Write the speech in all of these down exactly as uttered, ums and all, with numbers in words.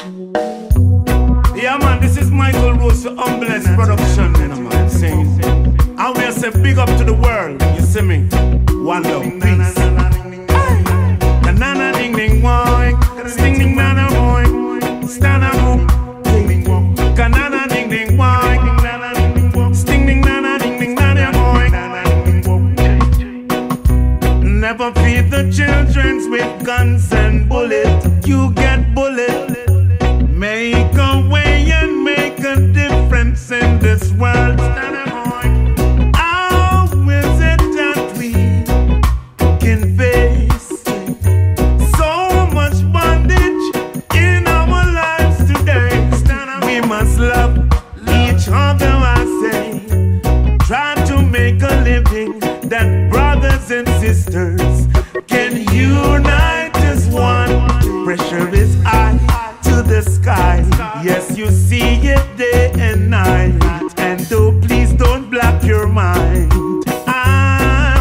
Yeah, man, this is Mykal for Humbless Production, you know, man, saying. And we say big up to the world, you see me? One love, peace. The nana ding ding boy, sting ding nana boy, stand up, kanana ding ding boy, sting ding nana ding ding nana boy. Never feed the children with guns and bullets, you get bullet. Make a way and make a difference in this world. How is it that we can face so much bondage in our lives today? We must love each other, I say. Try to make a living that brothers and sisters can unite as one. Pressure is high to the sky. Yes, you see it day and night. And though, please don't block your mind. I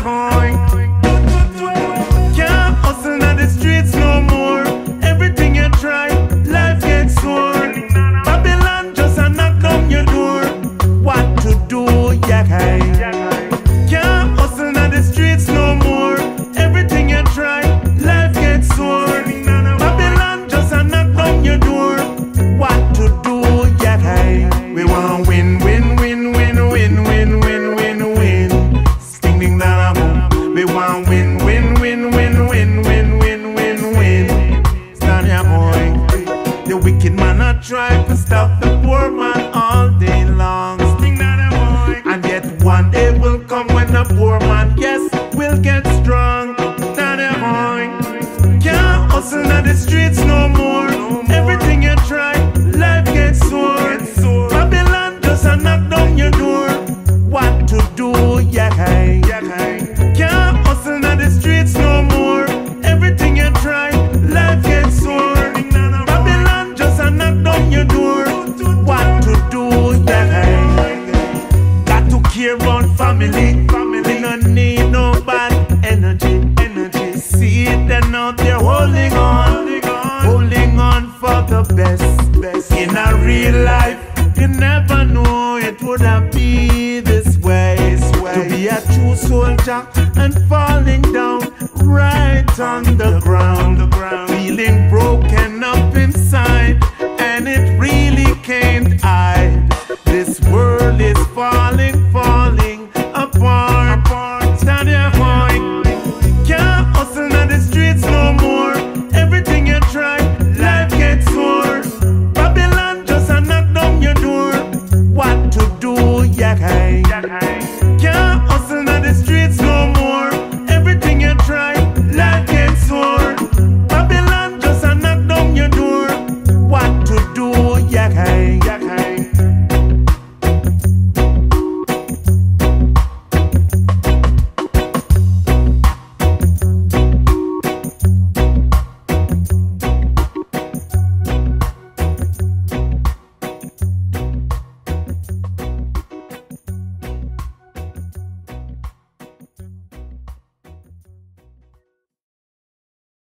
can't hustle on the streets no more. Everything you try, life gets sore. Babylon just a knock on your door. What to do, yeah. Can't hustle on the streets no more. Everything you try, life gets sore. Babylon just a knock on your door. What to do, yeah. We want win, win, win, win, win, win, win, win, win. Sting ding da da boom. We want win, win, win, win, win, win, win, win, win. Stand here, boy. The wicked man a try to stop the poor man all day long. Sting da da boy. And yet one day will come when the poor man, yes, will get strong. Stand here, boy. Can't hustle on the streets no more. Everything you try, life gets sore. Babylon just a knock down your door. What to do, yeah. Can't hustle on the streets no more. Everything you try, life gets sore. Babylon just a knock down your door. What to do, yeah. Got to care about family. We don't need no bad energy. Energy. See it and out there holding on. Holding on for the best, best. In a real life, you never know it would have been this way. To be a true soldier and falling down right on the ground, feeling broken up inside, and it really